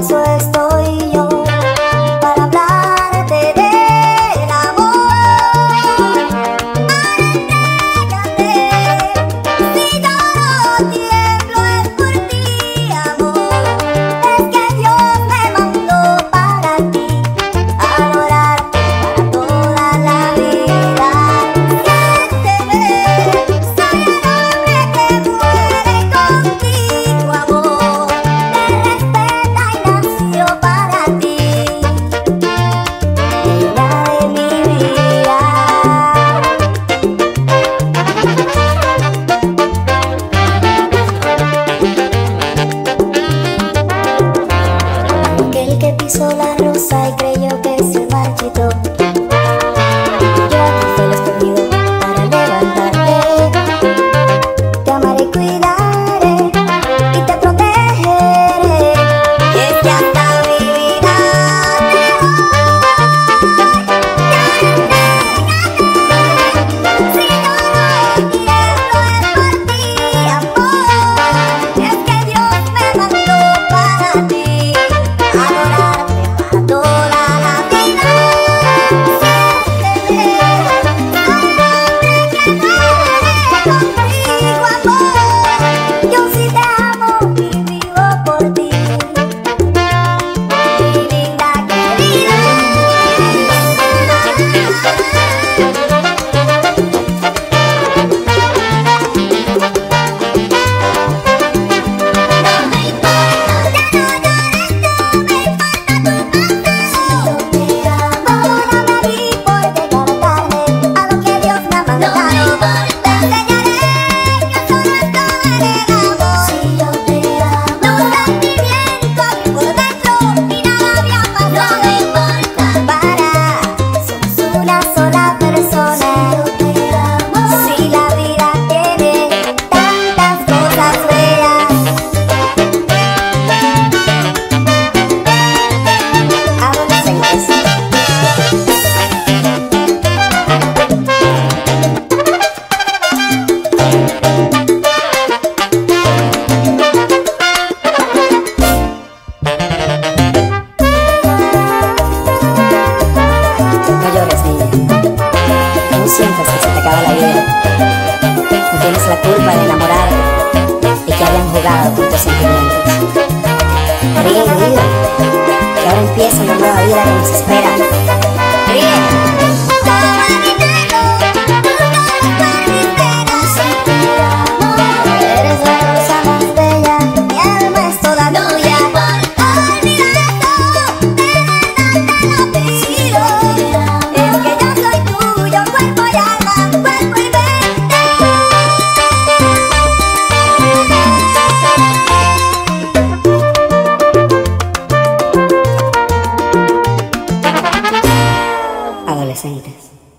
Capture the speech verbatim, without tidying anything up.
eso estoy yo, para hablarte del amor. Entrégate, si yo no tiemblo es por ti, amor. Es que Dios me mandó para ti, adorarte para toda la vida. Siénteme, soy el hombre que muere contigo, amor. Te respeta y nació para ti, vida de mi vida. Aquel que pisó la rosa y creyó que se marchitó, yo aquí fue el escogido para levantarte. Te amaré y cuidaré y te protegeré, y es que hasta mi vida te doy. Si yo no tiemblo es por ti, amor. Es que Dios me mandó para ti, adorarte para toda la vida. Siénteme, soy el hombre que muere contigo, amor. Yo sí te amo y vivo por ti, mi linda querida. No me importa, ya no llores, no me importa tu pasado. Si yo te amo, perdóname a mí por descartarme a lo que Dios me ha mandado. No me importa, te enseñaré que solo estoy en el amor. Si yo te amo, tu sentimiento a mí por dentro y nada había pasado. No me importa, para, somos una sola persona. Si yo te amo, si la vida tiene tantas cosas bellas. Adolescentes. No llores, niña. No sientas que se te acaba la vida. No tienes la culpa de enamorarte y que hayan jugado con tus sentimientos. Ríe, ríe, que ahora empieza una nueva vida que nos espera. Ríe. Toma mi mano, tú tomas mis penas. Si te amo, eres la rosa más bella, mi alma es toda tuya. Olvida esto, de verdad te lo pido. Es que yo soy tuyo, cuerpo y alma, cuerpo y mente. Adolescentes.